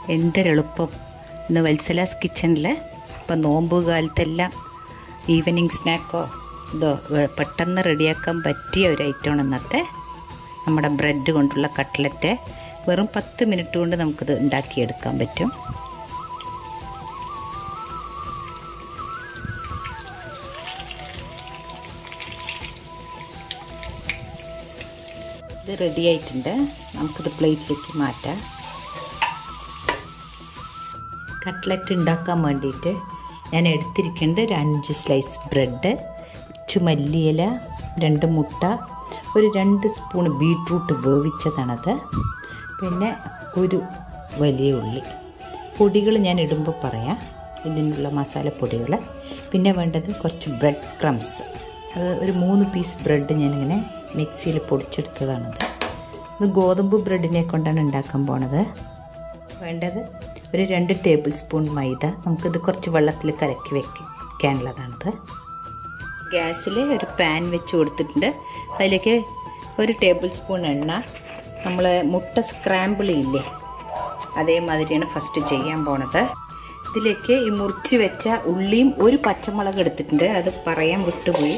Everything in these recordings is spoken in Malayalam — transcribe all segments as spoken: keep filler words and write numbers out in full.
എന്തൊരെളുപ്പം ഇന്ന് വത്സലാസ് കിച്ചണിൽ ഇപ്പം നോമ്പ് കാലത്തെല്ലാം ഈവനിങ് സ്നാക്കോ ഇതോ പെട്ടെന്ന് റെഡിയാക്കാൻ പറ്റിയ ഒരു ഐറ്റമാണ് ഇന്നത്തെ നമ്മുടെ ബ്രെഡ് കൊണ്ടുള്ള കട്ട്ലറ്റ്. വെറും പത്ത് മിനിറ്റ് കൊണ്ട് നമുക്കിത് ഉണ്ടാക്കിയെടുക്കാൻ പറ്റും. ഇത് റെഡി ആയിട്ടുണ്ട്. നമുക്കിത് പ്ലേറ്റിലേക്ക് മാറ്റാം. കട്ട്ലറ്റ് ഉണ്ടാക്കാൻ വേണ്ടിയിട്ട് ഞാൻ എടുത്തിരിക്കുന്നത് ഒരു അഞ്ച് സ്ലൈസ് ബ്രെഡ്, കുറച്ച് മല്ലിയില, രണ്ട് മുട്ട, ഒരു രണ്ട് സ്പൂൺ ബീട്രൂട്ട് വേവിച്ചതാണത്, പിന്നെ ഒരു വലിയ ഉള്ളി. പൊടികൾ ഞാൻ ഇടുമ്പോൾ പറയാം, ഇതിനുള്ള മസാലപ്പൊടികൾ. പിന്നെ വേണ്ടത് കുറച്ച് ബ്രെഡ് ക്രംസ്. അത് ഒരു മൂന്ന് പീസ് ബ്രെഡ് ഞാനിങ്ങനെ മിക്സിയിൽ പൊടിച്ചെടുത്തതാണത്. ഇത് ഗോതമ്പ് ബ്രെഡിനെ കൊണ്ടാണ് ഉണ്ടാക്കാൻ പോണത്. വേണ്ടത് ഒരു രണ്ട് ടേബിൾ സ്പൂൺ മൈദ. നമുക്കിത് കുറച്ച് വെള്ളത്തിൽ കലക്കി വെക്കാനുള്ളതാണത്. ഗ്യാസിൽ ഒരു പാൻ വെച്ച് കൊടുത്തിട്ടുണ്ട്. അതിലേക്ക് ഒരു ടേബിൾ സ്പൂൺ എണ്ണ. നമ്മൾ മുട്ട സ്ക്രാമ്പിൾ ഇല്ലേ, അതേമാതിരിയാണ് ഫസ്റ്റ് ചെയ്യാൻ പോണത്. ഇതിലേക്ക് ഈ മുറിച്ച് വെച്ച ഉള്ളിയും ഒരു പച്ചമുളക് എടുത്തിട്ടുണ്ട്, അത് പറയാൻ വിട്ടുപോയി.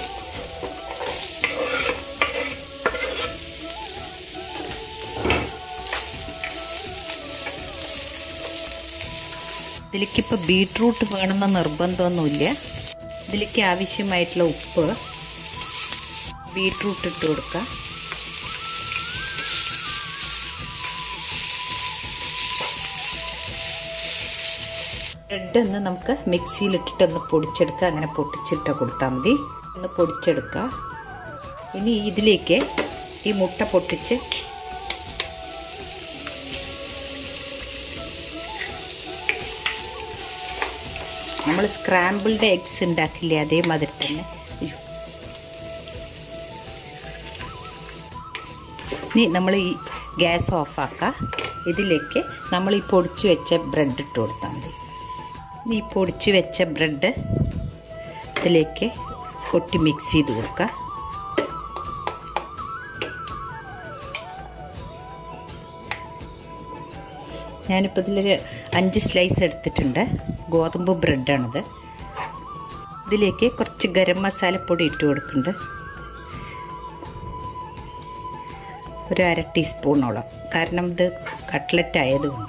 ഇതിലേക്കിപ്പോൾ ബീട്രൂട്ട് വേണമെന്ന നിർബന്ധമൊന്നുമില്ല. ഇതിലേക്ക് ആവശ്യമായിട്ടുള്ള ഉപ്പ്, ബീട്രൂട്ട് ഇട്ട് കൊടുക്കുക. ബ്രെഡ് ഒന്ന് നമുക്ക് മിക്സിയിലിട്ടിട്ടൊന്ന് പൊടിച്ചെടുക്കുക. അങ്ങനെ പൊട്ടിച്ചിട്ട് കൊടുത്താൽ മതി. ഒന്ന് പൊടിച്ചെടുക്കുക. ഇനി ഇതിലേക്ക് ഈ മുട്ട പൊട്ടിച്ച് നമ്മൾ സ്ക്രാമ്പിൾഡ് എഗ്സ് ഉണ്ടാക്കില്ലേ, അതേമാതിരി തന്നെ. ഇനി നമ്മൾ ഈ ഗ്യാസ് ഓഫാക്കുക. ഇതിലേക്ക് നമ്മൾ ഈ പൊടിച്ച് വെച്ച ബ്രെഡ് ഇട്ട് കൊടുത്താൽ മതി. ഈ പൊടിച്ച് വെച്ച ബ്രെഡ് ഇതിലേക്ക് കൊട്ടി മിക്സ് ചെയ്ത് കൊടുക്കുക. ഞാനിപ്പോൾ ഇതിലൊരു അഞ്ച് സ്ലൈസ് എടുത്തിട്ടുണ്ട്. ഗോതമ്പ് ബ്രെഡാണിത്. ഇതിലേക്ക് കുറച്ച് ഗരം മസാലപ്പൊടി ഇട്ട് കൊടുക്കുന്നുണ്ട്, ഒരു അര ടീസ്പൂണോളം, കാരണം ഇത് കട്ട്ലറ്റ് ആയതുകൊണ്ട്.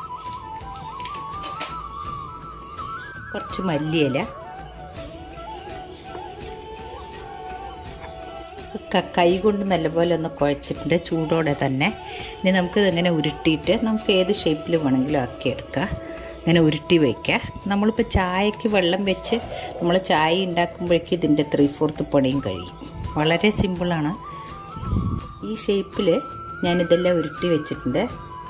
കുറച്ച് മല്ലിയില, കൈ കൊണ്ട് നല്ലപോലെ ഒന്ന് കുഴച്ചിട്ടുണ്ട് ചൂടോടെ തന്നെ. ഇനി നമുക്കിത് ഇങ്ങനെ ഉരുട്ടിയിട്ട് നമുക്ക് ഏത് ഷേപ്പിൽ വേണമെങ്കിലും ആക്കിയെടുക്കുക. ഇങ്ങനെ ഉരുട്ടി വയ്ക്കുക. നമ്മളിപ്പോൾ ചായക്ക് വെള്ളം വെച്ച് നമ്മൾ ചായ ഉണ്ടാക്കുമ്പോഴേക്കും ഇതിൻ്റെ ത്രീ ഫോർത്ത് പണിയും കഴിയും. വളരെ സിമ്പിളാണ്. ഈ ഷേപ്പിൽ ഞാനിതെല്ലാം ഉരുട്ടി വെച്ചിട്ടുണ്ട്.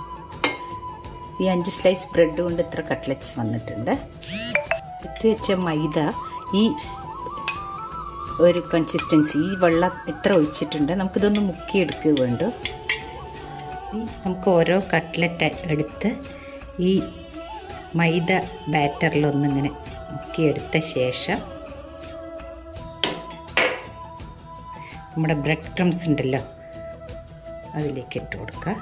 ഈ അഞ്ച് സ്ലൈസ് ബ്രെഡ് കൊണ്ട് ഇത്ര കട്ട്ലറ്റ്സ് വന്നിട്ടുണ്ട്. എടുത്ത് വെച്ച മൈദ ഈ ഒരു കൺസിസ്റ്റൻസി, ഈ വെള്ളം ഇത്ര ഒഴിച്ചിട്ടുണ്ട്. നമുക്കിതൊന്ന് മുക്കിയെടുക്കുക വേണ്ടു. നമുക്ക് ഓരോ കട്ട്ലറ്റ് എടുത്ത് ഈ മൈദ ബാറ്ററിലൊന്നിങ്ങനെ മുക്കിയെടുത്ത ശേഷം നമ്മുടെ ബ്രെഡ് ക്രംസ് ഉണ്ടല്ലോ അതിലേക്ക് ഇട്ട് കൊടുക്കുക.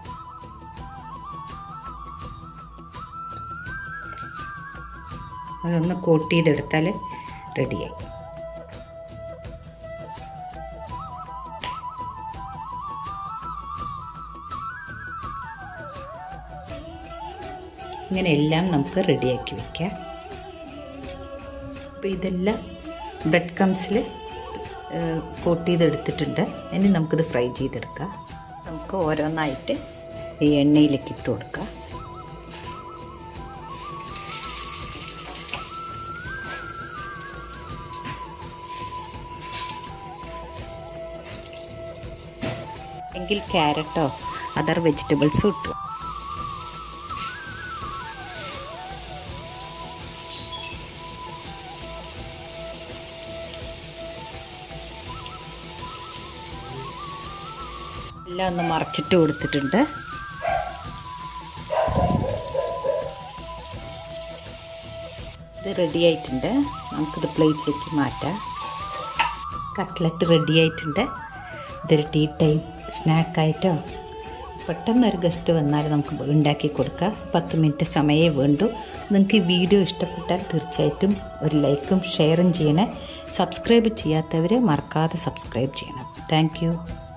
അതൊന്ന് കോട്ട് ചെയ്തെടുത്താൽ റെഡിയായി. ഇങ്ങനെ എല്ലാം നമുക്ക് റെഡിയാക്കി വയ്ക്കാം. അപ്പോൾ ഇതെല്ലാം ബ്രെഡ് ക്രംസിൽ കോട്ട് ചെയ്തെടുത്തിട്ടുണ്ട്. ഇനി നമുക്കിത് ഫ്രൈ ചെയ്തെടുക്കാം. നമുക്ക് ഓരോന്നായിട്ട് ഈ എണ്ണയിലേക്ക് ഇട്ട് കൊടുക്കാം. എങ്കിൽ ക്യാരറ്റോ അതർ വെജിറ്റബിൾസും ഇട്ടു. എല്ലാം ഒന്ന് മറച്ചിട്ട് കൊടുത്തിട്ടുണ്ട്. ഇത് റെഡി ആയിട്ടുണ്ട്. നമുക്കിത് പ്ലേറ്റിലേക്ക് മാറ്റാം. കട്ട്ലറ്റ് റെഡി ആയിട്ടുണ്ട്. ഇതൊരു ടീ ടൈം സ്നാക്കായിട്ടോ പെട്ടെന്നൊരു ഗസ്റ്റ് വന്നാൽ നമുക്ക് ഉണ്ടാക്കി കൊടുക്കാം. പത്ത് മിനിറ്റ് സമയമേ വേണ്ടൂ. നിങ്ങൾക്ക് ഈ വീഡിയോ ഇഷ്ടപ്പെട്ടാൽ തീർച്ചയായിട്ടും ഒരു ലൈക്കും ഷെയറും ചെയ്യണേ. സബ്സ്ക്രൈബ് ചെയ്യാത്തവർ മറക്കാതെ സബ്സ്ക്രൈബ് ചെയ്യണം. Thank U.